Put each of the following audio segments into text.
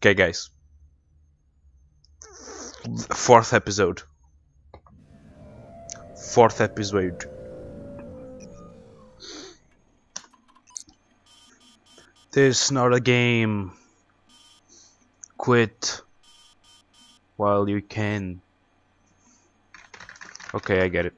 Okay, guys. Fourth episode. This is not a game. Quit while you can. Okay, I get it.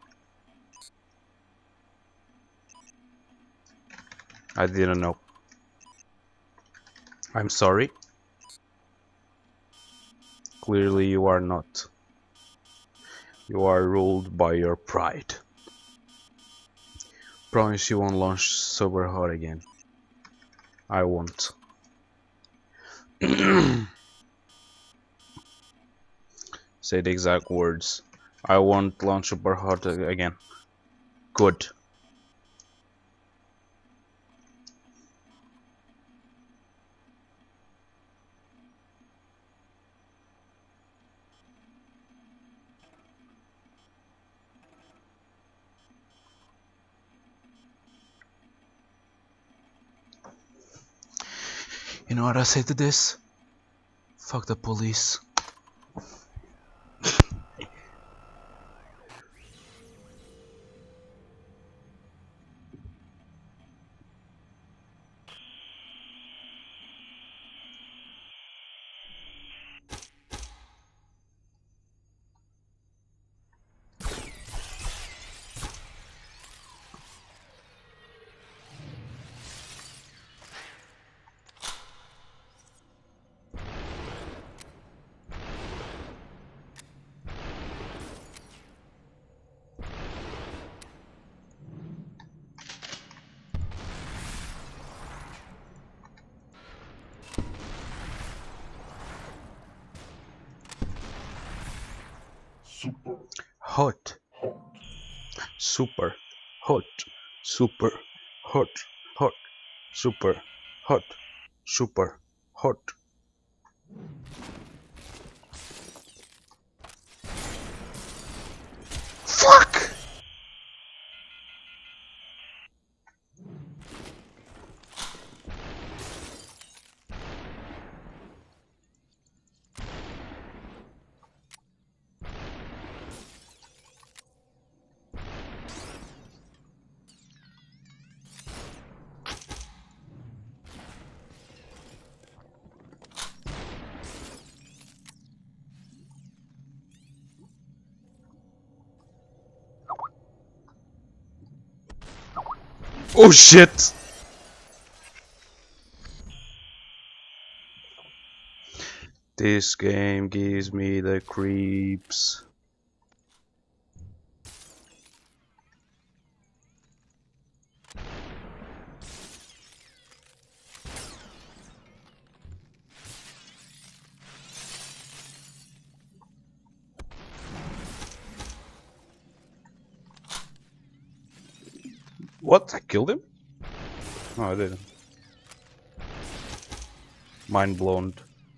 I didn't know. I'm sorry. Clearly you are not. You are ruled by your pride. Promise you won't launch SuperHot again. I won't. Say the exact words. I won't launch SuperHot again. Good. You know what I say to this? Fuck the police. Hot. Super hot. Super hot. Hot. Super hot. Super hot. Fuck! Oh shit! This game gives me the creeps. What? I killed him? No, I didn't. Mind blown.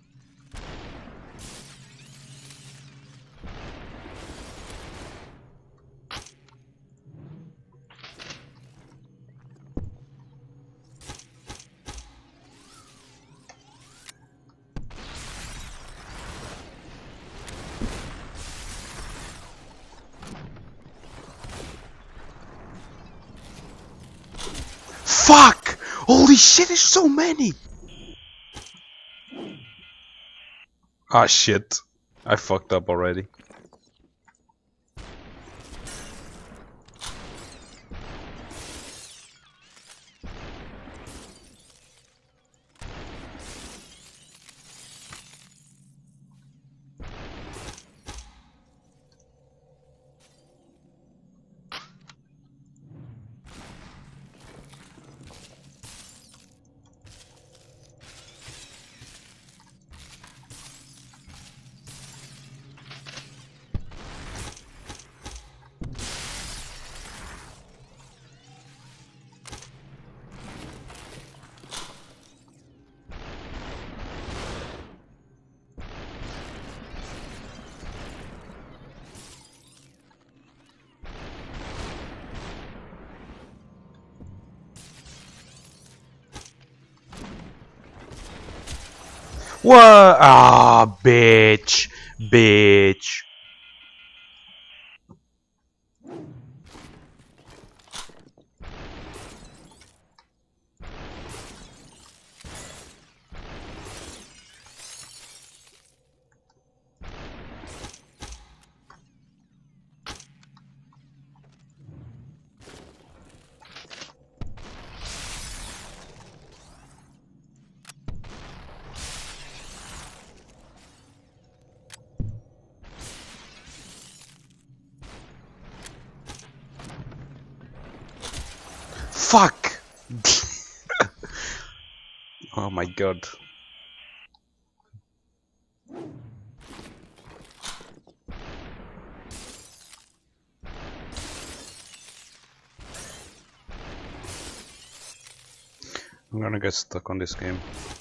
Fuck! Holy shit, there's so many! Ah shit. I fucked up already. What? Ah, bitch. Bitch. Fuck! Oh my god. I'm gonna get stuck on this game.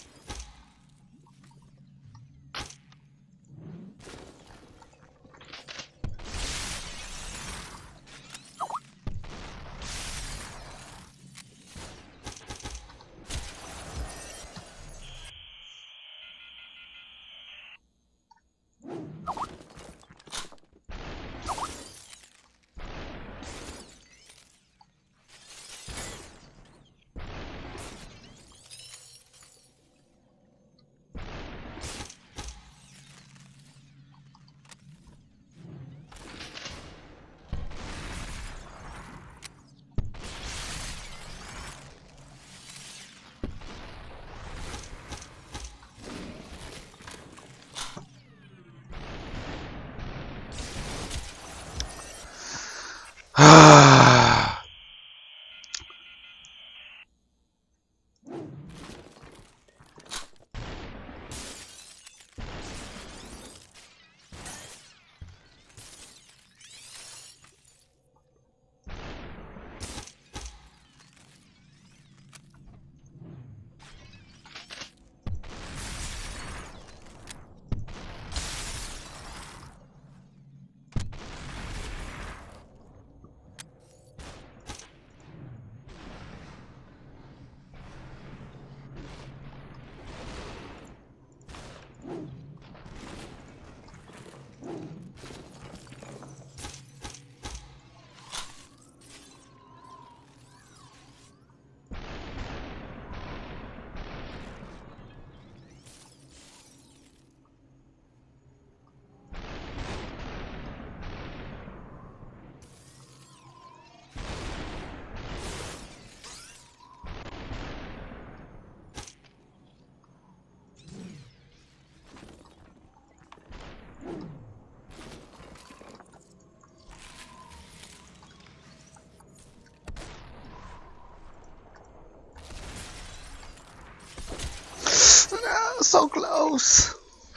So close.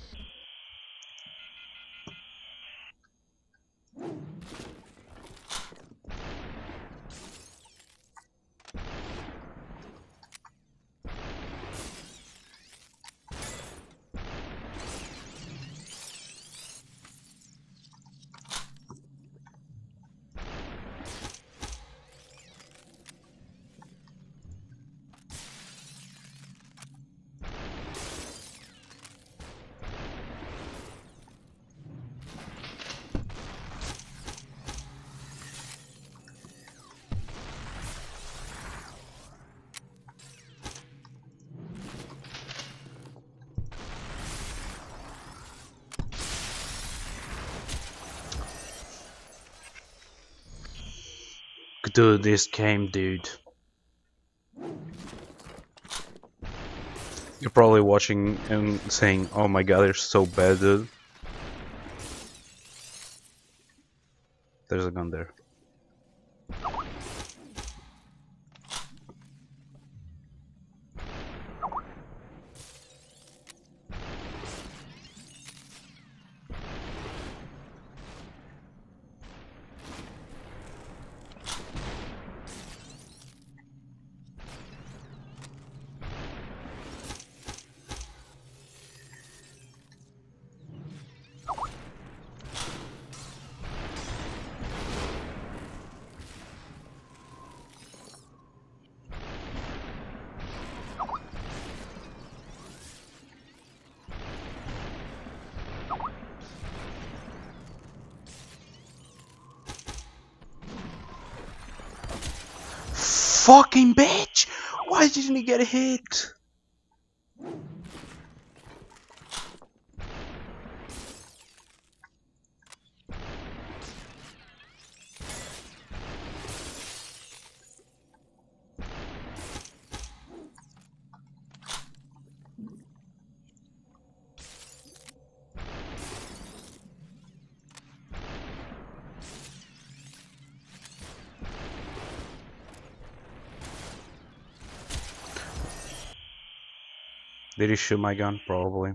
Dude, this game, dude. You're probably watching and saying, "Oh my god, they're so bad, dude." There's a gun there. fucking bitch! Why didn't he get a hit? Did he shoot my gun? Probably.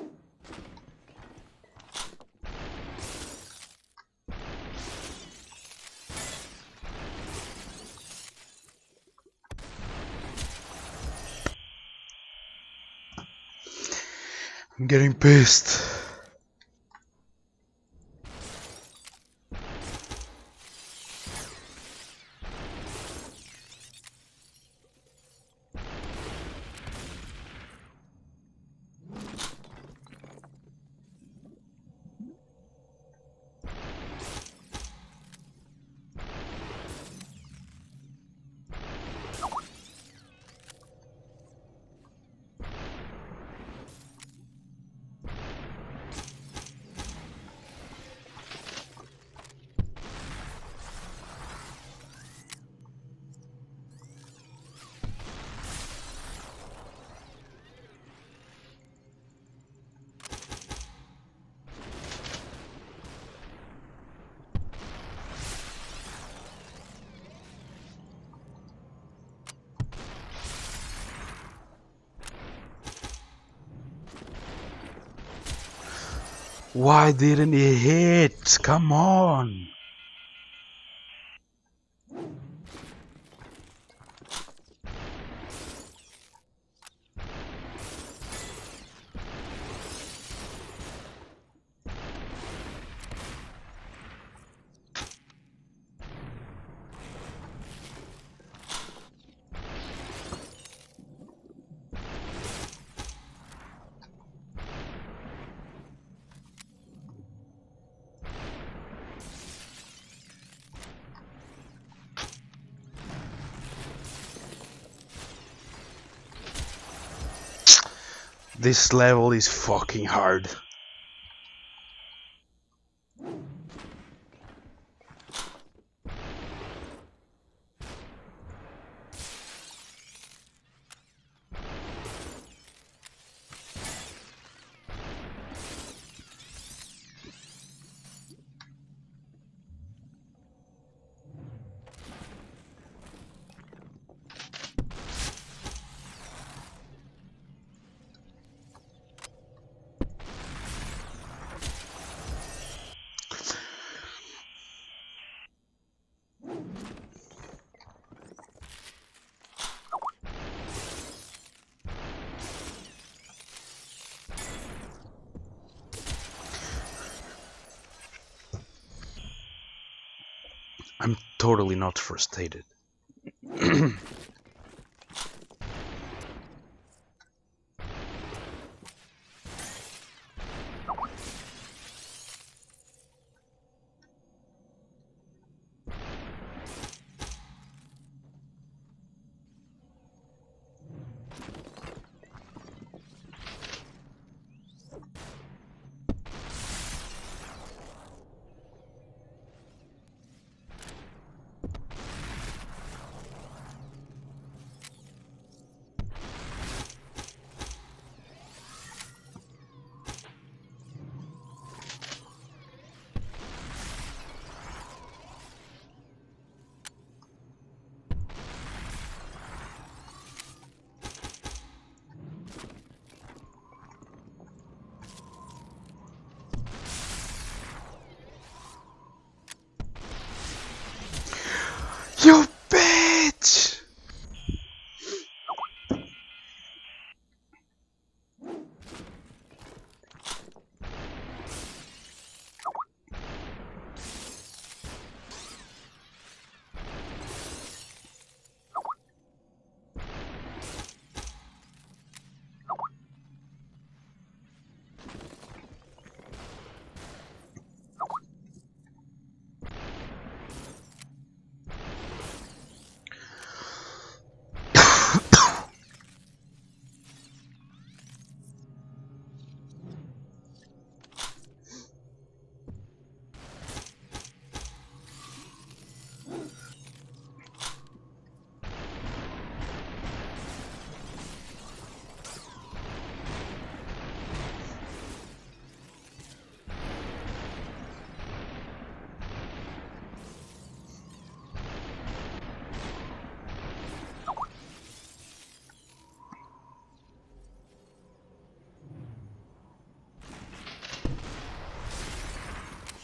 I'm getting pissed. Why didn't he hit? Come on! This level is fucking hard. I'm totally not frustrated. You bitch!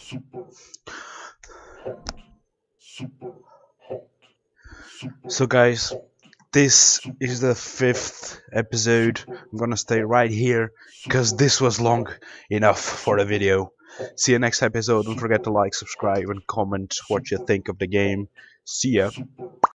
So guys, this is the 5th episode. I'm gonna stay right here because this was long enough for the video. See you next episode. Don't forget to like, subscribe, and comment what you think of the game. See ya.